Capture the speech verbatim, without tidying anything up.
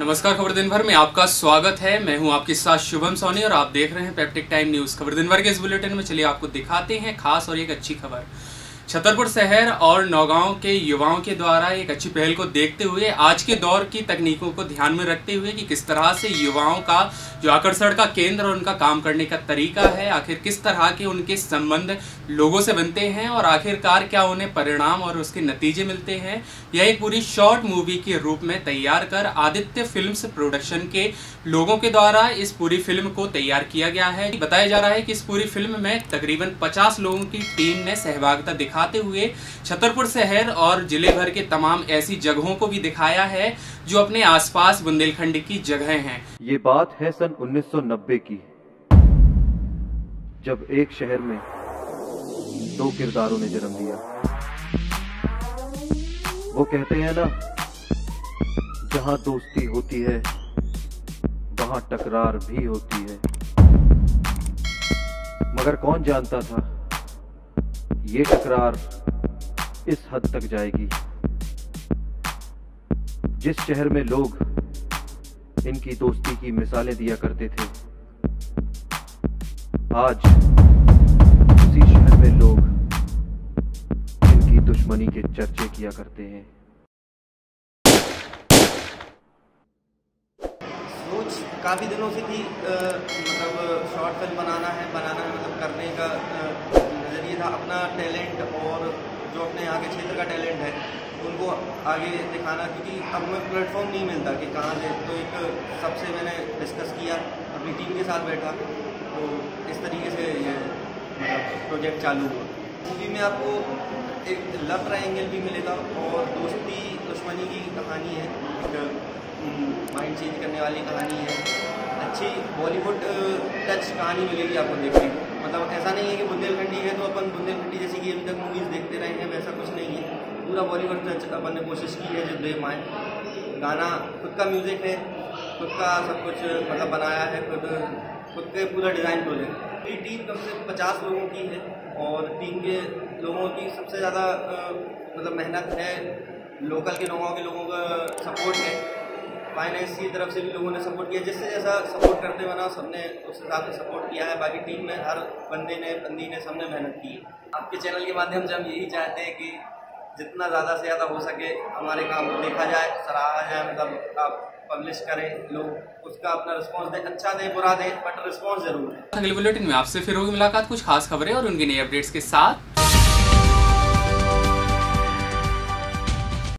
नमस्कार, खबर दिन भर में आपका स्वागत है। मैं हूं आपके साथ शुभम सोनी और आप देख रहे हैं पेप्टिक टाइम न्यूज़। खबर दिन भर के इस बुलेटिन में चलिए आपको दिखाते हैं खास और एक अच्छी खबर। छतरपुर शहर और नौगांव के युवाओं के द्वारा एक अच्छी पहल को देखते हुए आज के दौर की तकनीकों को ध्यान में रखते हुए कि किस तरह से युवाओं का जो आकर्षण का केंद्र और उनका काम करने का तरीका है, आखिर किस तरह के उनके संबंध लोगों से बनते हैं और आखिरकार क्या उन्हें परिणाम और उसके नतीजे मिलते हैं, यह एक पूरी शॉर्ट मूवी के रूप में तैयार कर आदित्य फिल्म्स प्रोडक्शन के लोगों के द्वारा इस पूरी फिल्म को तैयार किया गया है। बताया जा रहा है कि इस पूरी फिल्म में तकरीबन पचास लोगों की टीम ने सहभागिता दिखाते हुए छतरपुर शहर और जिले भर के तमाम ऐसी जगहों को भी दिखाया है जो अपने आसपास बुंदेलखंड की जगहें हैं। ये बात है सन उन्नीस सौ नब्बे की, जब एक शहर में दो किरदारों ने जन्म लिया। वो कहते हैं ना, जहां दोस्ती होती है वहां टकरार भी होती है। मगर कौन जानता था ये टकरार इस हद तक जाएगी। जिस शहर में लोग इनकी दोस्ती की मिसालें दिया करते थे, आज उसी शहर में लोग इनकी दुश्मनी के चर्चे किया करते हैं। सोच काफ़ी दिनों से थी, आ, मतलब शॉर्ट फिल्म बनाना है बनाना है मतलब करने का नज़रिया था। अपना टैलेंट और जो अपने यहाँ के क्षेत्र का टैलेंट है उनको आगे दिखाना, क्योंकि अब मैं प्लेटफॉर्म नहीं मिलता कि कहाँ से। तो एक सबसे मैंने डिस्कस किया, अपनी टीम के साथ बैठा, तो इस तरीके से ये मतलब प्रोजेक्ट चालू हुआ। मूवी में आपको एक लव ट्रायंगल भी मिलेगा और दोस्ती दुश्मनी की कहानी है, एक माइंड चेंज करने वाली कहानी है। अच्छी बॉलीवुड टच कहानी मिलेगी आपको देखने को। मतलब ऐसा नहीं है कि बुंदेलखंडी है तो अपन बुंदेलखंडी जैसी कि अभी तक मूवीज़ देखते रहे हैं, वैसा कुछ नहीं है। पूरा बॉलीवुड टच अपन ने कोशिश की है जो दे पाए। गाना खुद का म्यूज़िक है, खुद का सब कुछ मतलब बनाया है, खुद खुद के पूरा डिज़ाइन प्रोजेक्ट। पूरी टीम कम से पचास लोगों की है और टीम के लोगों की सबसे ज़्यादा मतलब मेहनत है, लोकल के लोगों के लोगों का सपोर्ट है, फाइनेंस की तरफ से भी लोगों ने सपोर्ट किया। जिससे जैसा सपोर्ट करते बना सबने उस हिसाब से सपोर्ट किया है। बाकी टीम में हर बंदे ने बंदी ने सबने मेहनत की है। आपके चैनल के माध्यम से हम यही चाहते हैं कि जितना ज़्यादा से ज़्यादा हो सके हमारे काम को देखा जाए, सराहा जाए, मतलब आप पब्लिश करें, लोग उसका अपना रिस्पांस दें, अच्छा दें बुरा दें, बट रिस्पांस जरूर है। अगले बुलेटिन में आपसे फिर होगी मुलाकात कुछ खास खबरें और उनकी नई अपडेट्स के साथ।